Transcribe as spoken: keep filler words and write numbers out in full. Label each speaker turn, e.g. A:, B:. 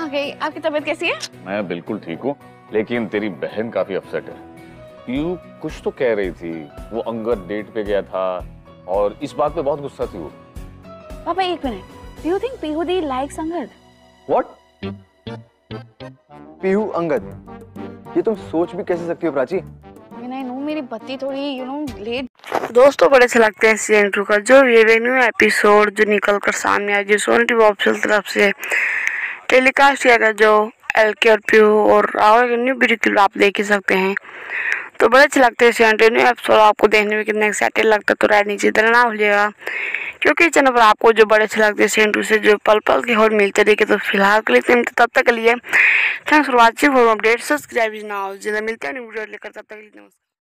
A: गई। आपकी तबीयत कैसी है?
B: मैं बिल्कुल ठीक हूँ, लेकिन तेरी बहन काफी अपसेट है। पीयू कुछ तो कह रही थी, वो अंगद डेट पे गया था और इस बात पे बहुत गुस्सा थी वो।
A: पापा एक minute, do you think Pihu di likes Angad?
C: What? Pihu Angad? ये तुम सोच भी कैसे सकती हो प्राची?
A: आई नो मेरी बत्ती थोड़ी यू नो लेट।
D: दोस्तों बड़े अच्छे लगते हैं सीजन टू का जो ये न्यू एपिसोड जो निकल कर सामने आया, जो सोनी टीवी ऑफिशियल तरफ से टेलीकास्ट किया गया, जो एल के और पीयू और राहुल न्यू ब्यूटी आप देख ही सकते हैं। तो बड़े अच्छे लगते हैं सीजन टू न्यू एपिसोड आपको देखने में कितना एक्साइटेड लगता है। तो राइट नीचे इधर ना भूलिएगा, क्योंकि चैनल पर आपको जो बड़े अच्छे लगते हैं सीजन टू से जो पल पल के और मिलते रहिए। तो फिलहाल के लिए तब तक के लिए thanks for watching, for update subscribe now. जिन्हें मिलते हैं वीडियो लेकर, तब तक के लिए नमस्कार।